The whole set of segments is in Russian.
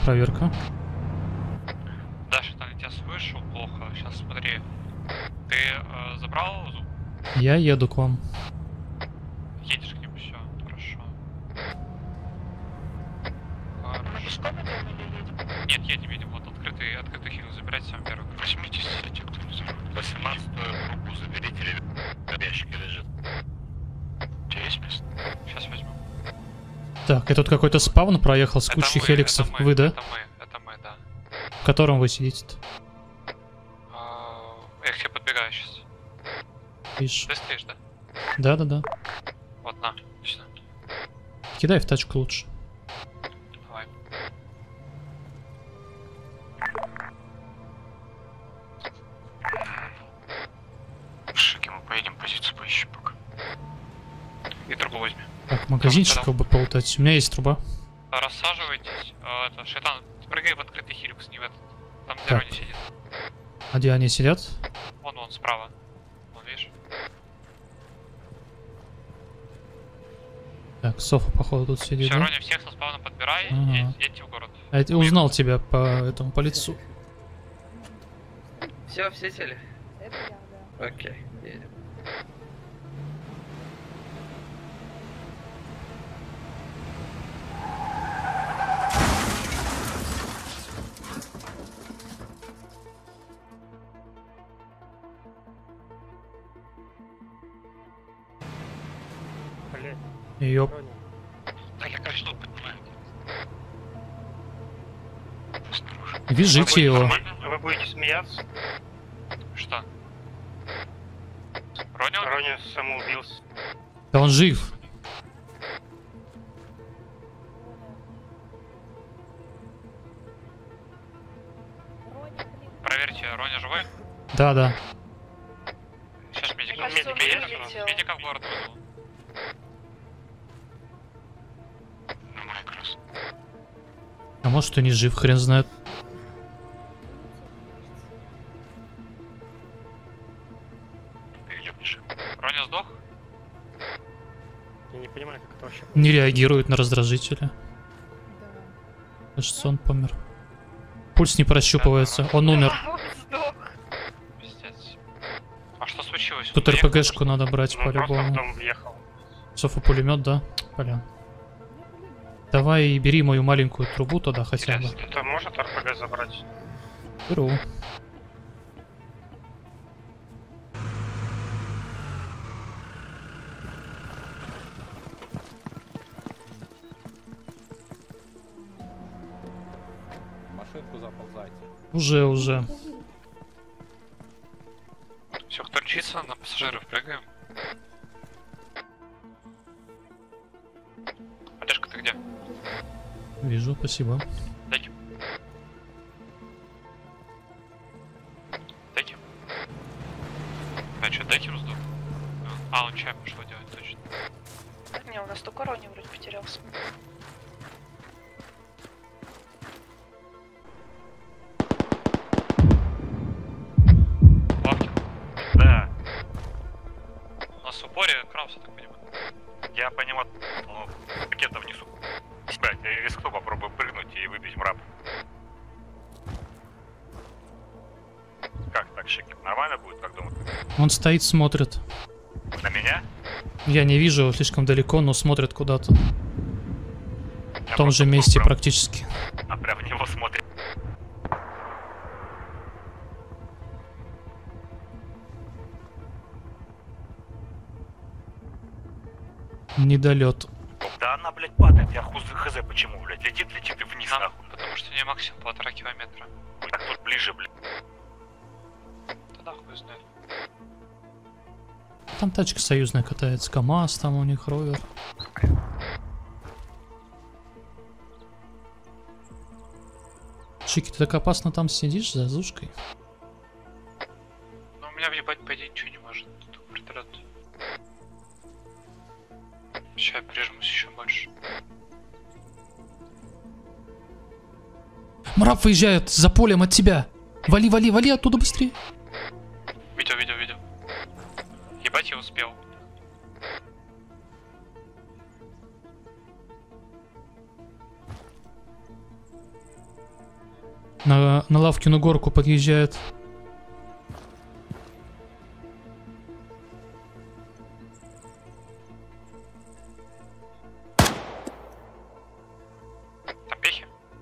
проверка. Даша, там я тебя слышу плохо. Сейчас смотри. Ты забрал зуб? Я еду к вам. Едешь к нему, все, хорошо. Нет, едем, вот открытый хил забирать сам первый. 80, те, кто не знает. 18-ю группу заберите, ребят. Ящики лежит. У тебя есть место? Сейчас возьму. Так, и тут какой-то спавн проехал с кучей хеликсов. Вы, да? Это мы, да. В котором вы сидите-то? Я к тебе подбегаю сейчас. Видишь? Ты стоишь, да? Да-да-да. Вот, на, сюда. Кидай в тачку лучше. Давай. Шаги, мы поедем, позицию поищем пока. И трубу возьми. Так, магазинчиков бы полутать. У меня есть труба. Рассаживайтесь. Это, Шайтан, прыгай в открытый хиликс, не в этот. Там где Так. Рони сидит. А где они сидят? Вон, справа. Вон, видишь? Так, Софа, походу, тут сидит, Все, да? Рони, всех со спавна подбирай, Ага. едьте в город. А я узнал тебя по лицу. Все сели? Окей, едем. Ёп. Так, я кажется, поднимаю. Вяжите его. Вы будете смеяться? Что? Рони? Рони самоубился. Да он жив. Проверьте, Рони живой? Да-да. Сейчас медик. Мне кажется, он вылетел. Медика в город вызову. Нормально, красиво. А может и не жив, хрен знает. Роня сдох? Я не понимаю, как это вообще. Не реагирует на раздражители. Кажется, он помер. Пульс не прощупывается. Он умер. Сдох. Пиздец. А что случилось? Тут Он доехал? РПГшку надо брать Он просто в по-любому. дом въехал. Софа пулемет, да? Бля. Давай бери мою маленькую трубу туда хотя бы. Кто-то может РПГ забрать? Беру. Машинку заползайте. Уже. Все, кто рчится, на пассажиров прыгаем. Олежка, ты где? Вижу, спасибо. Дайте. Дайте. А что, дайте сдох? А, он чай пошел делать, точно. Не, у нас только Рони вроде потерялся. Лавкин. Да. У нас в упоре Краус, я так понимаю. Я понимаю, ну, пакета внизу. Блять, я рискну, попробую прыгнуть и выбить мрап. Как так, Шики? Нормально будет, как думаешь? Он стоит, смотрит. На меня? Я не вижу его слишком далеко, но смотрит куда-то. Я В том просто же месте прям- практически. А прям в него смотрит. Недолет. Да она, блядь, падает, я хз почему, блядь, летит и вниз, Нам, нахуй. потому что не максимум 1,5 километра. Так тут ближе, блядь. Тогда хуй знает. Там тачка союзная катается. КамАЗ, там у них ровер. Чики, ты так опасно там сидишь за зушкой? Ну, у меня въебать, по идее, ничего не может. Тут вертолет. Сейчас я прижмусь еще больше. Мрап выезжает за полем от тебя. Вали оттуда быстрее. Видел. Ебать, я успел. На Лавкину горку подъезжает. Опехи?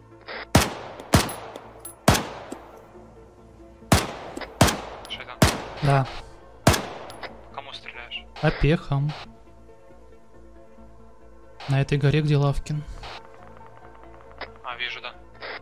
Что это? Да, Кому стреляешь? опехом. На этой горе, где Лавкин. А, вижу, да.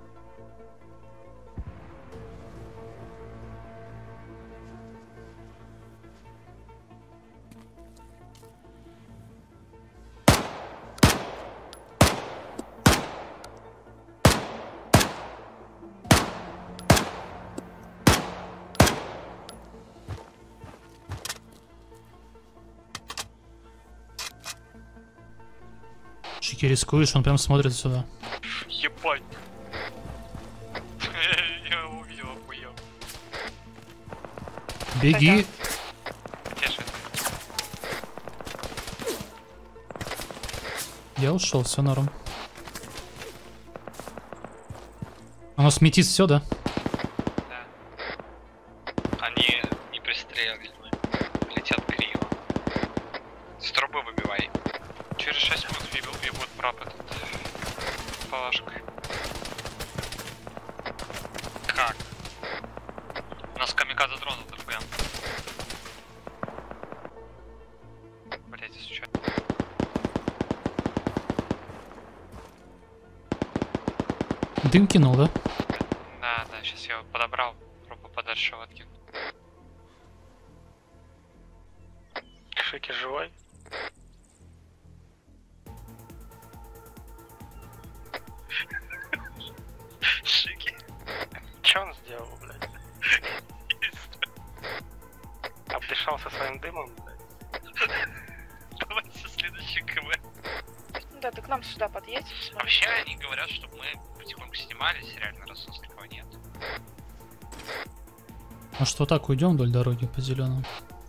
Чики, рискуешь, он прям смотрит сюда. Ебать. Я увидел, охуел. Беги. Тише. Я ушел, все норм. Оно сметит все, да? Да. Они не пристреливают. Летят криво. С трубы выбивай. Через 6 минут ебут прап этот. Палашкой. Как? У нас камикадзе дронов дохуя. Блять, здесь что? Дым кинул, да? Да, сейчас я его подобрал. Пробую подальше его откинуть. Шики живой? Шики. Че он сделал, блядь? Обдышался своим дымом, блядь. Давайте следующий КВ. Да, ты к нам сюда подъедь. Вообще они говорят, чтобы мы потихоньку снимались, реально, раз у нас никого нет. А что, так уйдем вдоль дороги по зеленому?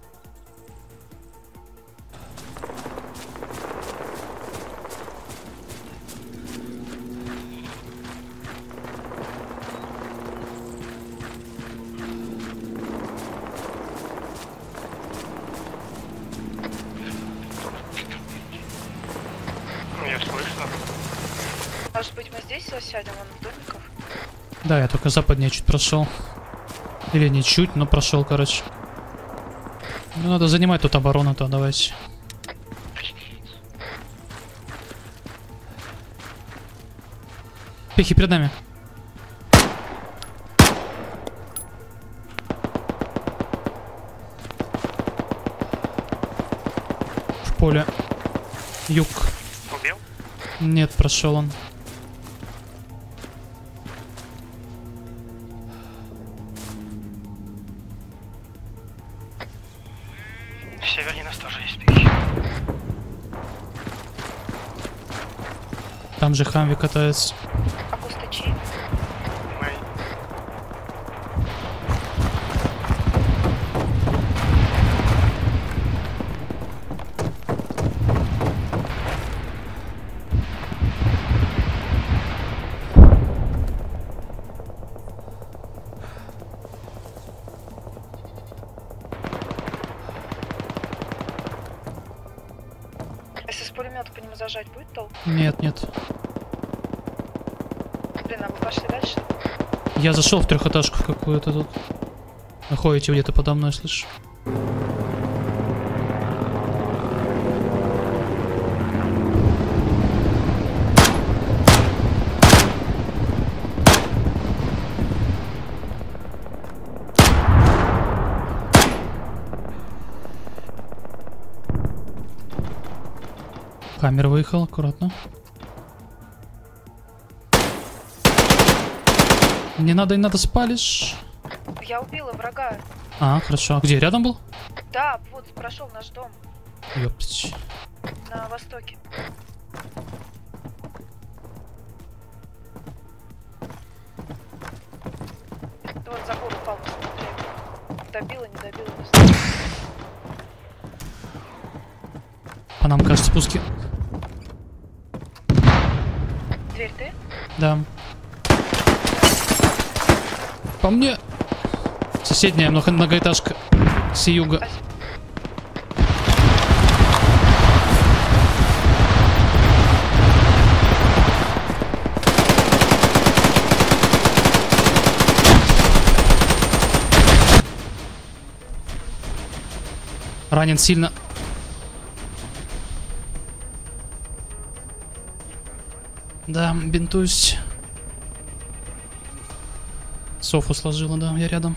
Я слышно. Может быть, мы здесь засядем, вон в домиках? Да, я только западнее чуть прошел. Или не чуть, но прошел, короче. Ну, надо занимать тут оборону-то, давайте. Пехи перед нами. В поле. Юг. Убил? Нет, прошел он. В севере нас тоже есть пехи. Там же Хамви катается. А кустачи? Мы... Если с пулемета по нему зажать, будет толк? Нет, нет. Блин, а вы пошли дальше? Я зашел в трехэтажку в какую-то тут. Находите где-то подо мной, слышишь? Камера выехал, аккуратно. Не надо, спалишь. Я убила врага. А, хорошо. А где, рядом был? Да, вот, прошел наш дом Ёптать. на востоке. Вот забор упал, посмотри. Добила, не добила, не знаю. По нам, кажется, спуски. Дверь ты? Да. По мне. Соседняя многоэтажка с юга. Ранен сильно. Да, бинтуюсь. Софу сложила, да, я рядом.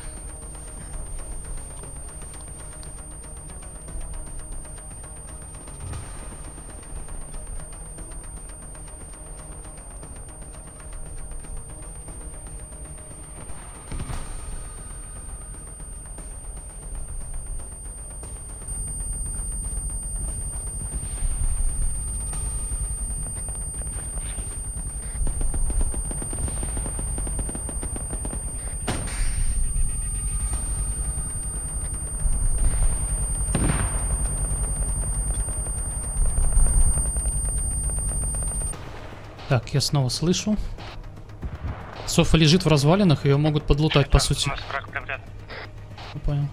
Так, я снова слышу. Софа лежит в развалинах, ее могут подлутать, по сути. Я понял.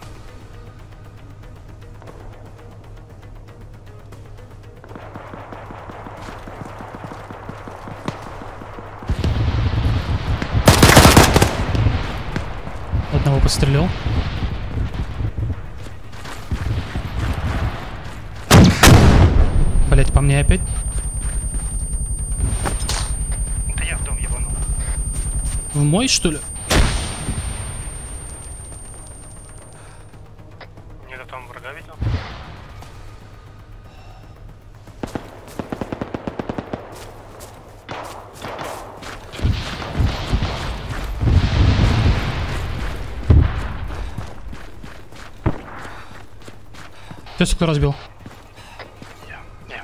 Одного подстрелил. Блять, по мне опять. Да я в дом ебанул. В мой, что ли? Не до там врага видел. Кто стекло разбил? Я.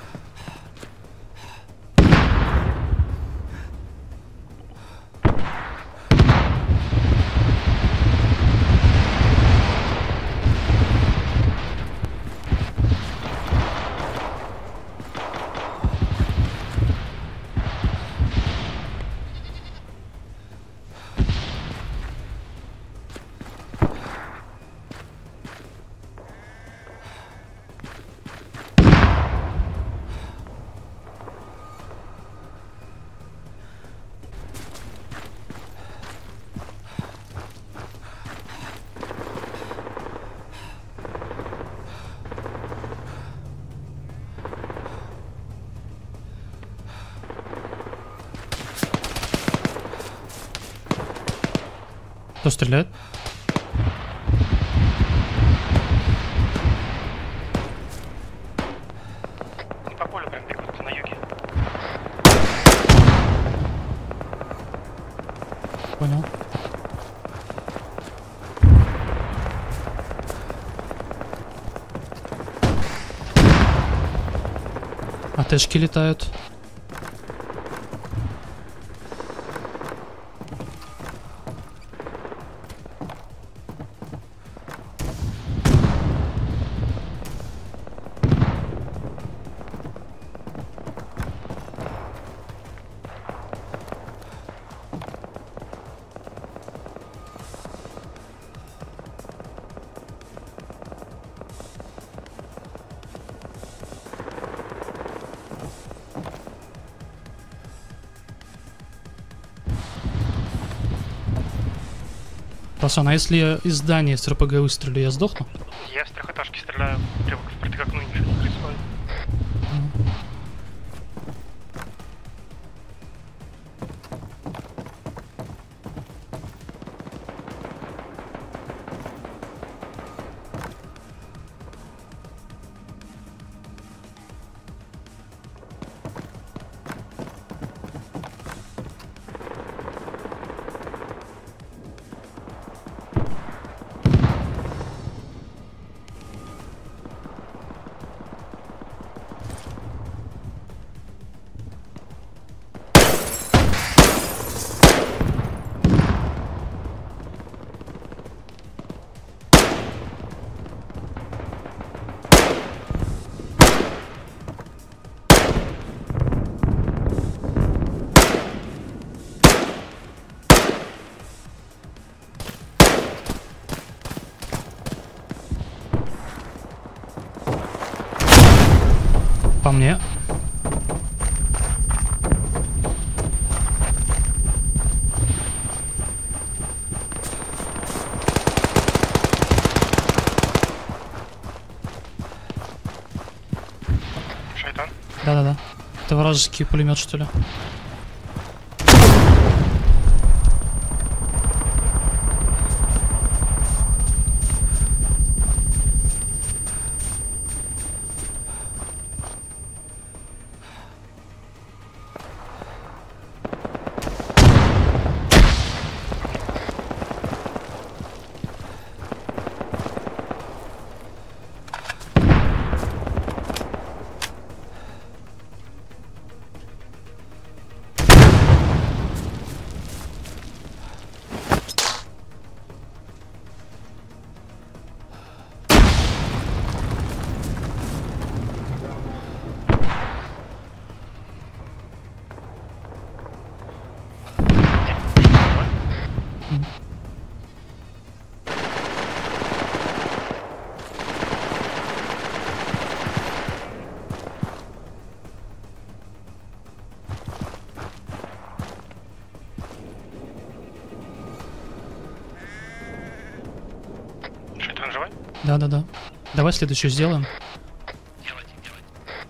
Кто стреляет? Не по полю прям бегут на юге. Понял. АТшки летают. Пацан, а если я из здания с РПГ выстрелю, я сдохну? Я с трехэтажки стреляю, прямо впритык к окну, ничего не происходит. По мне. Шайтан. Да-да-да. Это вражеский пулемет, что ли? Шайтан живой? Да-да-да. Давай следующую сделаем. Делайте, делайте.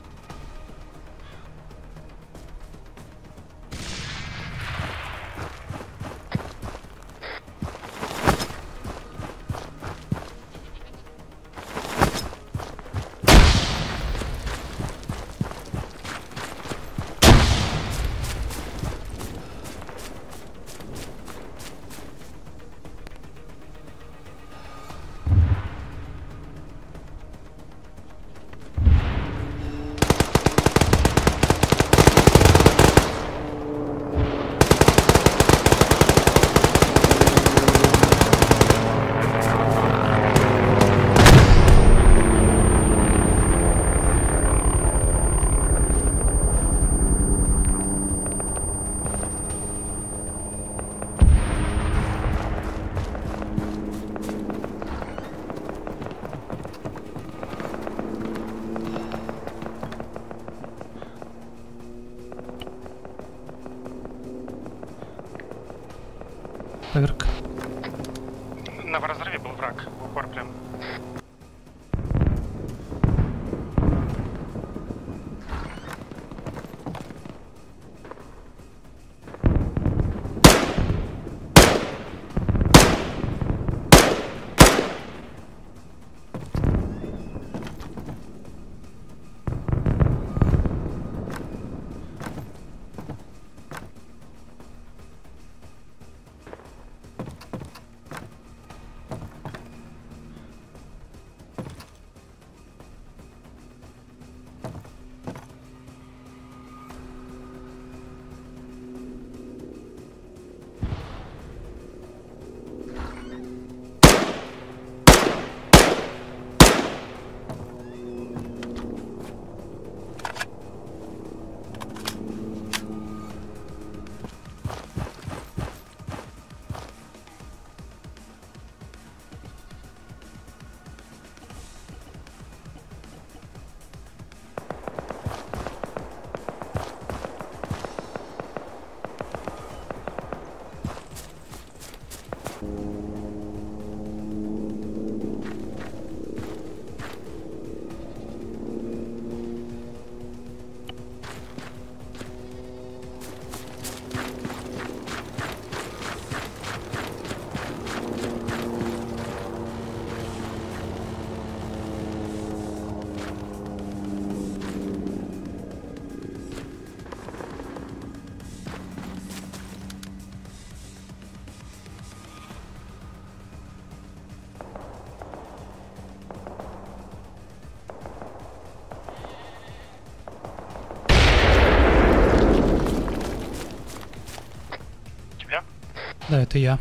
Поверх. На разрыве был враг. В упор прям. Да, это я.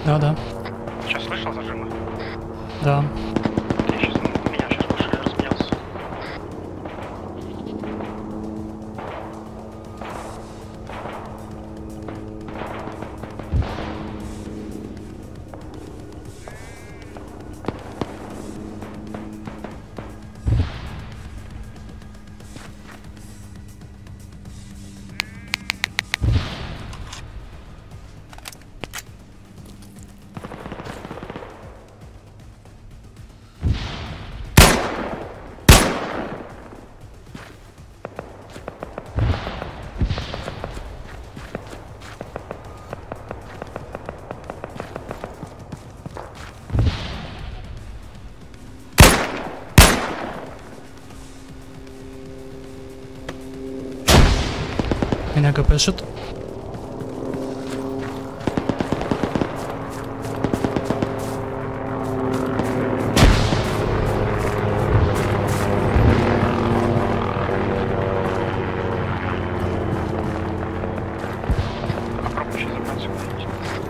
Да. Сейчас слышал зажимы? Да. Я сейчас, меня сейчас больше разменялся. Меня ГПшит. Попробуй еще забраться куда-нибудь.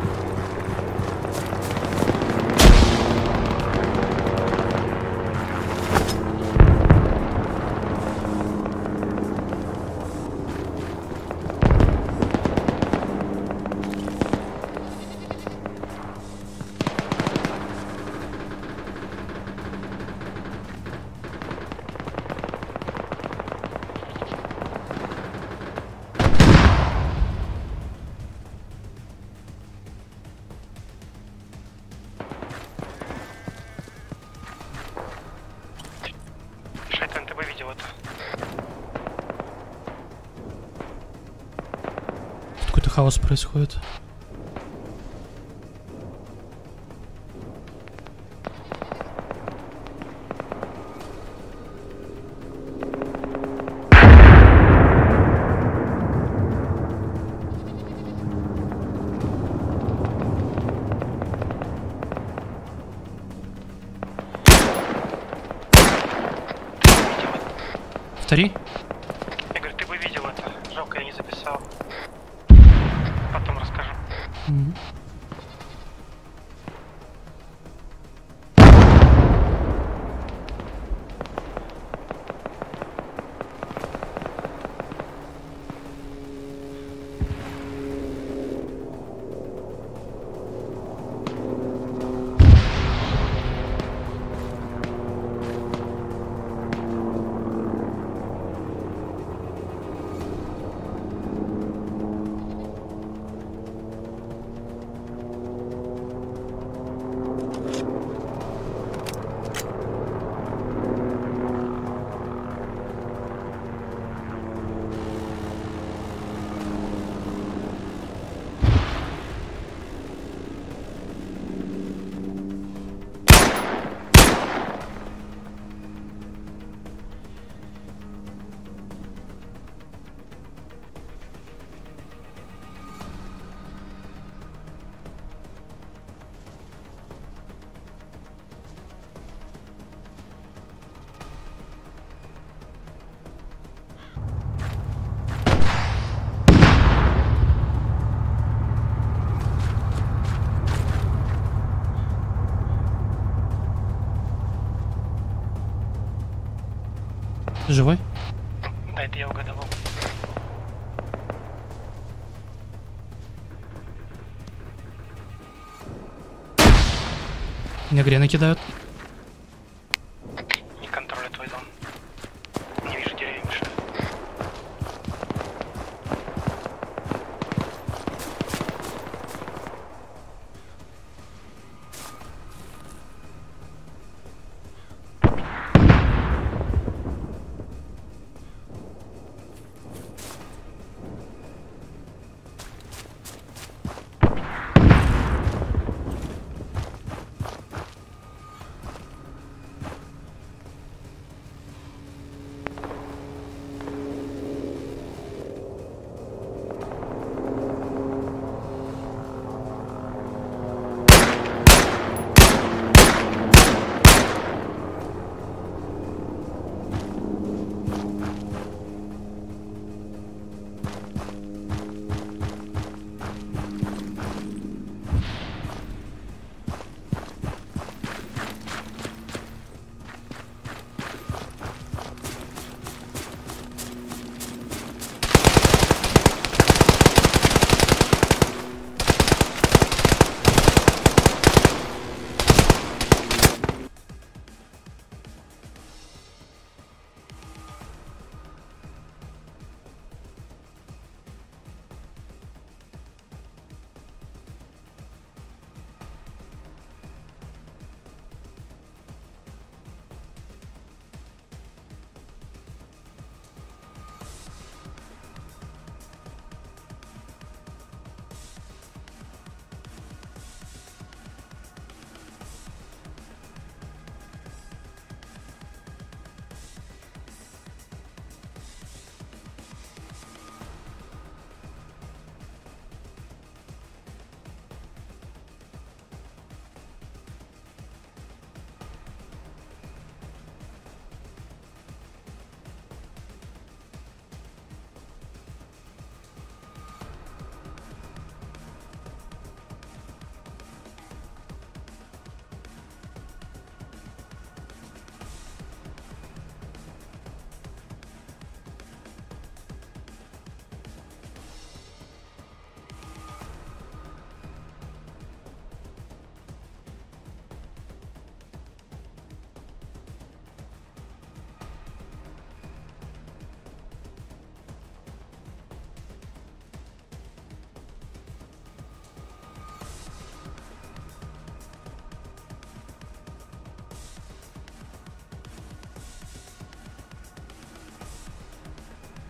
Шайтан, ты бы видел это. Тут какой-то хаос происходит. Повтори. Я говорю, ты бы видел это. Жалко, я не записал. Потом расскажу. Мгм. Ты живой? Да, это я угадывал. Меня грены кидают. Не контролю твой дом. Не вижу деревья, Миша.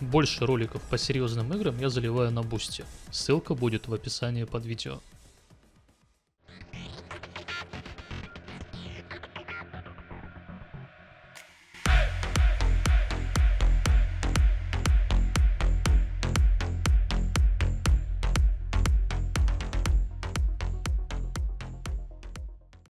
Больше роликов по серьезным играм я заливаю на Бусти. Ссылка будет в описании под видео.